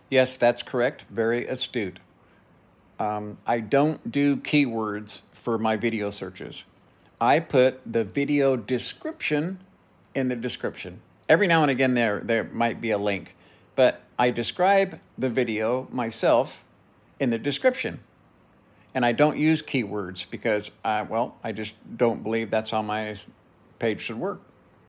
Yes, that's correct. Very astute. I don't do keywords for my video searches. I put the video description in the description. Every now and again there might be a link, but I describe the video myself in the description. And I don't use keywords because, well, I just don't believe that's how my page should work.